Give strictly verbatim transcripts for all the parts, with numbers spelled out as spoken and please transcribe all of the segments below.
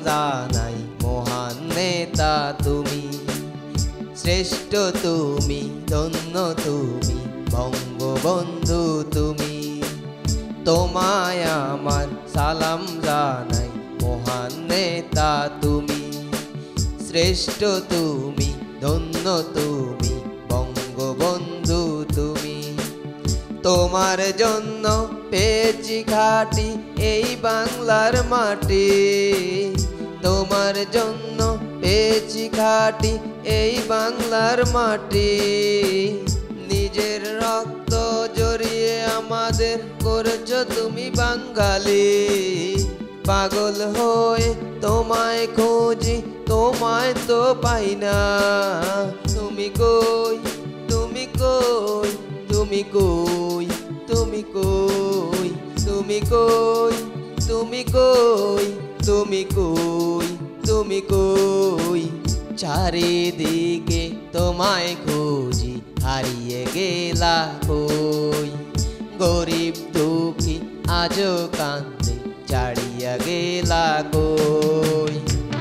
জানাই মহান নেতা তুমি, শ্রেষ্ঠ তুমি, ধন্য তুমি, বঙ্গবন্ধু তুমি। তোমায় আমার সালাম জানাই মহান নেতা তুমি, শ্রেষ্ঠ তুমি, ধন্য তুমি, বঙ্গবন্ধু তুমি। তোমার জন্য পেয়েছি ঘাটি এই বাংলার মাটি, তোমার জন্য পেয়েছি ঘাটি এই বাংলার মাটি। নিজের রক্ত জড়িয়ে আমাদের করেছো তুমি বাঙালি, পাগল হয়ে তোমায় খুঁজি তোমায় তো পাই না। তুমি কই, তুমি কই, তুমি কই, তুমি কই, তুমি কই, তুমি কই, তুমি কই, তুমি কই। চারিদিকে তোমায় খুঁজি হারিয়ে গেলা কই, গরিব দুঃখী আজও কান্দে ছাড়িয়া গেলা কই।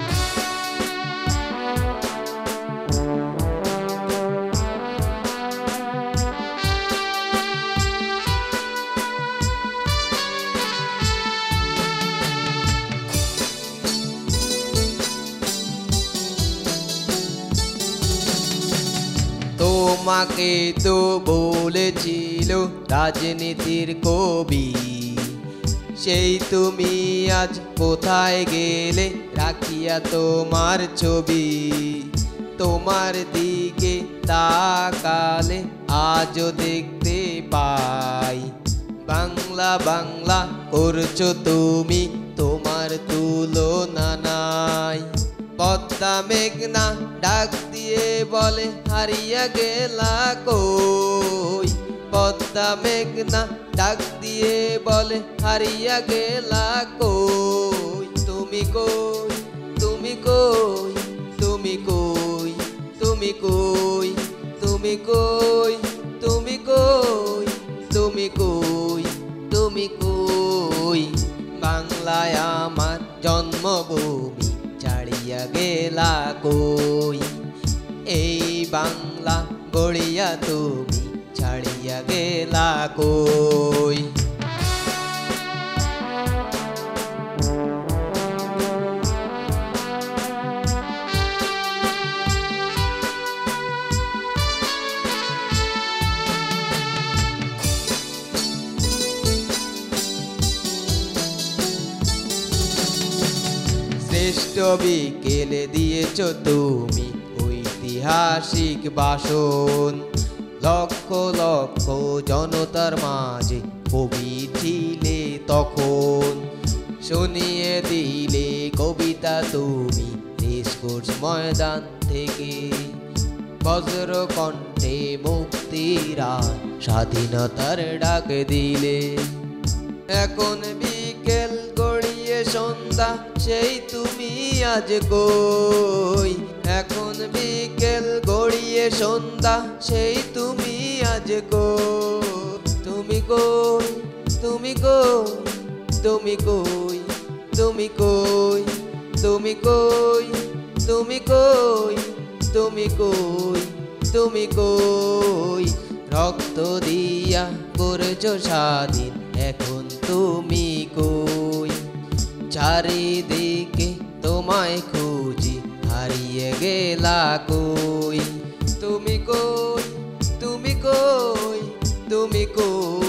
তোমাকে তো বলেছিল রাজনীতির কবি, সেই তুমি আজ কোথায় গেলে রাখিয়া তোমার ছবি। তোমার দিকে তাকালে আজও দেখতে পাই, বাংলা বাংলা করছো তুমি, তোমার তুলনা নাই। পদ্মা মেঘনা ডাক দিয়ে বলে হারিয়া গেলা কই, পদ্মা মেঘনা ডাক দিয়ে বলে হারিয়া গেলা কই। তুমি কই, তুমি কই, তুমি কই, তুমি কই, তুমি কই, তুমি কই, তুমি কই, তুমি কই। বাংলায় আমার জন্মভূমি ছাড়িয়া গেলা কই, এই বাংলা গড়িয়া তুমি ছাড়িয়া গেলা কই। শ্রেষ্ঠ বিকেলে দিয়েছ তুমি ঐতিহাসিক ভাষণ, লক্ষ লক্ষ জনতার মাঝে কবি ছিলে তখন। শুনিয়ে দিলে কবিতা তুমি রেসকোর্স ময়দান থেকে, বজ্র কণ্ঠে মুক্তির স্বাধীনতার ডাক দিলে। এখন বিকেল গড়িয়ে সন্ধ্যা সেই তুমি আজ কই, এখন বিকেল গড়িয়ে সন্ধ্যা সেই তুমি আজ কই। তুমি কই, তুমি কই, তুমি কই, তুমি কই, তুমি কই, তুমি কই, তুমি কই, তুমি কই। রক্ত দিয়া করেছো স্বাধীন এখন তুমি কই, চারিদিকে তোমায় খুঁজি হারিয়ে গেলা কই। তুমি কই, তুমি কই, তুমি কই,